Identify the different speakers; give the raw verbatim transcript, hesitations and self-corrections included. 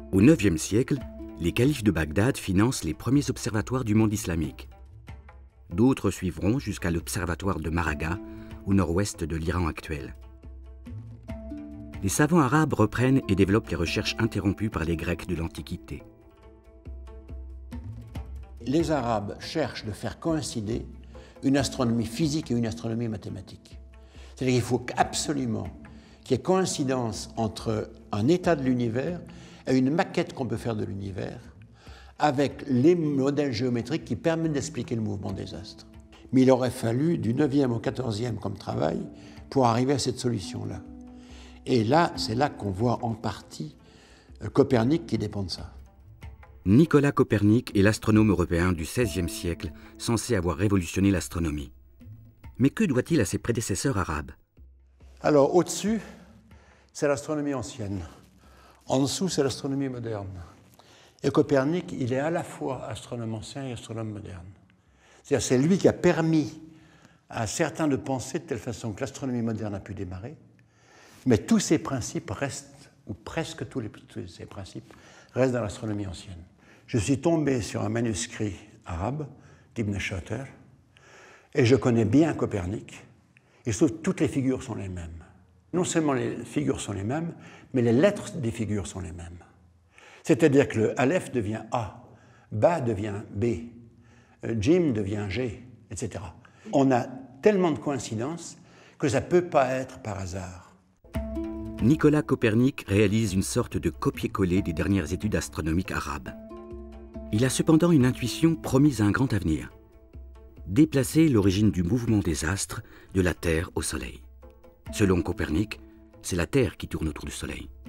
Speaker 1: Au neuvième siècle, les califes de Bagdad financent les premiers observatoires du monde islamique. D'autres suivront jusqu'à l'observatoire de Maraga, au nord-ouest de l'Iran actuel. Les savants arabes reprennent et développent les recherches interrompues par les Grecs de l'Antiquité.
Speaker 2: Les Arabes cherchent de faire coïncider une astronomie physique et une astronomie mathématique. C'est-à-dire qu'il faut absolument qu'il y ait coïncidence entre un état de l'univers et une maquette qu'on peut faire de l'univers avec les modèles géométriques qui permettent d'expliquer le mouvement des astres. Mais il aurait fallu du neuvième au quatorzième comme travail pour arriver à cette solution-là. Et là, c'est là qu'on voit en partie Copernic qui dépend de ça.
Speaker 1: Nicolas Copernic est l'astronome européen du seizième siècle, censé avoir révolutionné l'astronomie. Mais que doit-il à ses prédécesseurs arabes?
Speaker 2: Alors, au-dessus, c'est l'astronomie ancienne. En dessous, c'est l'astronomie moderne. Et Copernic, il est à la fois astronome ancien et astronome moderne. C'est-à-dire, c'est lui qui a permis à certains de penser de telle façon que l'astronomie moderne a pu démarrer, mais tous ces principes restent, ou presque tous, les, tous ces principes, restent dans l'astronomie ancienne. Je suis tombé sur un manuscrit arabe d'Ibn Shatir, et je connais bien Copernic, et sauf toutes les figures sont les mêmes. Non seulement les figures sont les mêmes, mais les lettres des figures sont les mêmes. C'est-à-dire que le Aleph devient A, Ba devient B, Jim devient G, et cetera. On a tellement de coïncidences que ça ne peut pas être par hasard.
Speaker 1: Nicolas Copernic réalise une sorte de copier-coller des dernières études astronomiques arabes. Il a cependant une intuition promise à un grand avenir. Déplacer l'origine du mouvement des astres de la Terre au Soleil. Selon Copernic, c'est la Terre qui tourne autour du Soleil.